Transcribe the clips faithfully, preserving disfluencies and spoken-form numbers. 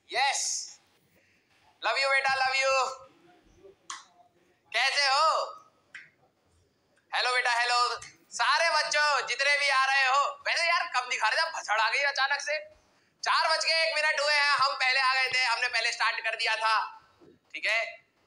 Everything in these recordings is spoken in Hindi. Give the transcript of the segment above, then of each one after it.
यस, लव यू बेटा, लव यू। कैसे हो? हेलो बेटा, हेलो। सारे बच्चों जितने भी आ रहे हो, वैसे यार कब दिखा रहे थे, भसड़ आ गई अचानक से। चार बज के एक मिनट हुए हैं, हम पहले आ गए थे, हमने पहले स्टार्ट कर दिया था। ठीक है,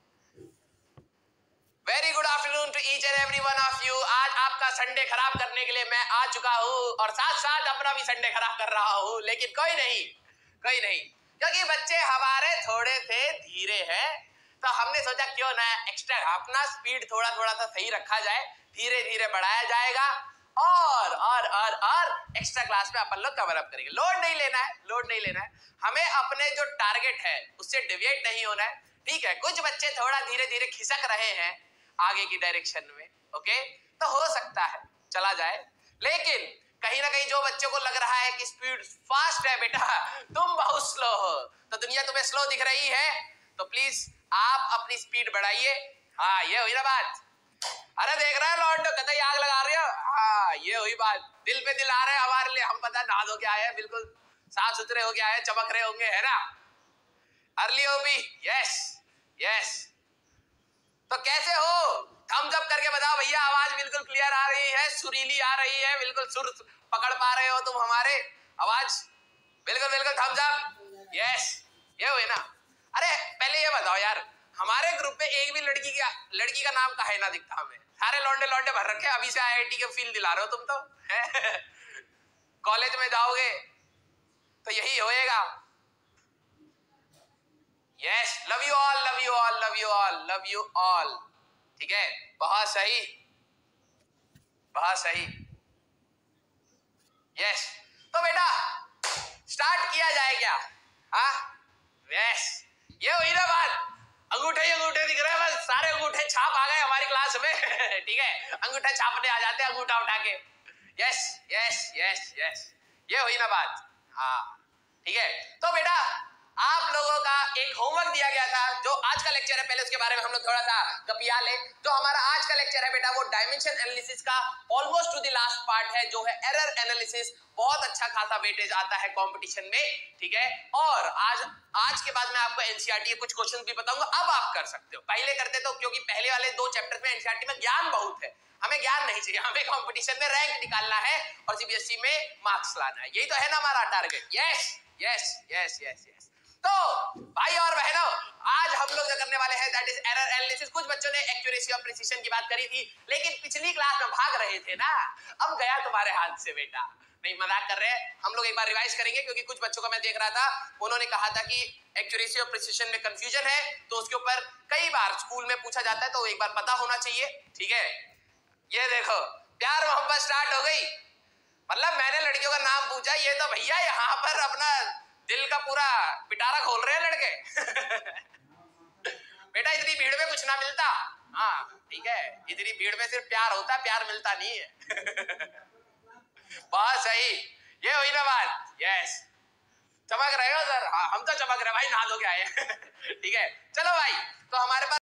very good afternoon to each and every one of you. आज आपका संडे खराब करने के लिए मैं आ चुका हूँ और साथ साथ अपना भी संडे खराब कर रहा हूँ, लेकिन कोई नहीं, कोई नहीं, क्योंकि बच्चे हमारे थोड़े से धीरे हैं, तो हमने सोचा क्यों ना एक्स्ट्रा अपना स्पीड थोड़ा थोड़ा सा सही रखा जाए, धीरे धीरे बढ़ाया जाएगा और और और और एक्स्ट्रा क्लास में अपन लोग कवर अप करेंगे। लोड नहीं लेना है, लोड नहीं लेना है, हमें अपने जो टारगेट है उससे डिविएट नहीं होना है। ठीक है, कुछ बच्चे थोड़ा धीरे धीरे खिसक रहे हैं आगे की डायरेक्शन में, ओके, तो हो सकता है चला जाए, लेकिन कहीं ना कहीं जो बच्चों को लग रहा है कि स्पीड फास्ट है बेटा, तुम बहुत स्लो हो, तो दुनिया तुम्हें स्लो दिख रही है, तो प्लीज आप अपनी स्पीड बढ़ाइए। हाँ, ये हुई ना बात। अरे देख रहे हो लॉर्ड, कतई आग लगा रहे हो। हाँ, ये हुई बात, दिल पे दिल आ रहे हैं हमारे लिए, हम पता नहा धो के आए हैं, बिल्कुल साफ सुथरे हो के आए, चमक रहे होंगे, है ना। अर्ली हो भी, यस यस। तो कैसे हो? थम्स अप करके बताओ भैया, आवाज बिल्कुल क्लियर आ रही है, सुरीली आ रही है, बिल्कुल सुर पकड़ पा रहे हो तुम हमारे आवाज, बिल्कुल बिल्कुल थम्स अप, यस। ये हुए ना। अरे पहले ये बताओ यार, हमारे ग्रुप में एक भी लड़की का लड़की का नाम काहे ना दिखता हमें, सारे लौंडे लौंडे भर रखे, अभी से आई आई टी के फील दिला रहे हो तुम तो। कॉलेज में जाओगे तो यही होएगा। Yes, love you all, love you all, love you all, love you all. ठीक है, बहुत सही, बहुत सही। यस, तो बेटा स्टार्ट किया जाए क्या? हाँ, यस, ये हुई ना बात। अंगूठे ही अंगूठे दिख रहे हैं, बस सारे अंगूठे छाप आ गए हमारी क्लास में। ठीक है, अंगूठा छापने आ जाते हैं अंगूठा उठा के। यस यस यस यस, ये हुई ना बात। हाँ ठीक है, तो बेटा आप लोगों का एक होमवर्क दिया गया था, जो आज का लेक्चर है, पहले उसके बारे में हम लोग थोड़ा सा गपिया ले। जो हमारा आज का लेक्चर है बेटा, वो डायमेंशन एनालिसिस का almost to the last part है, जो है एरर एनालिसिस। बहुत अच्छा खासा वेटेज आता है कंपटीशन में। ठीक है, और आज आज के बाद मैं आपको एनसीईआरटी के कुछ क्वेश्चन भी बताऊंगा, अब आप कर सकते हो। पहले करते तो, क्योंकि पहले वाले दो चैप्टर में एनसीईआरटी में ज्ञान बहुत है, हमें ज्ञान नहीं चाहिए, हमें कंपटीशन में रैंक निकालना है और सीबीएसई में मार्क्स लाना है, यही तो है ना हमारा target. Yes yes yes yes yes. तो भाई और बहनों, आज हम लोग जो करने वाले हैं दैट इज एरर एनालिसिस। कुछ बच्चों ने एक्यूरेसी और प्रिसिशन की बात करी थी, लेकिन पिछली क्लास में भाग रहे थे ना, अब गया तुम्हारे हाथ से बेटा। नहीं, मजाक कर रहे हैं, हम लोग एक बार रिवाइज करेंगे, क्योंकि कुछ बच्चों का मैं देख रहा था, उन्होंने कहा था कि एक्यूरेसी और प्रिसिशन में कंफ्यूजन है, तो उसके ऊपर कई बार स्कूल में पूछा जाता है, तो एक बार पता होना चाहिए। ठीक है, ये देखो प्यार मोहब्बत स्टार्ट हो गई, मतलब मैंने लड़कियों का नाम पूछा, ये तो भैया यहाँ पर अपना दिल का पूरा पिटारा खोल रहे हैं लड़के। बेटा इतनी भीड़ में कुछ ना मिलता। हाँ ठीक है, इतनी भीड़ में सिर्फ प्यार होता है, प्यार मिलता नहीं है। बहुत सही, ये हुई ना बात। यस, चमक रहे हो सर? हाँ हम तो चमक रहे भाई, नहा धो के आए। ठीक है, चलो भाई, तो हमारे पास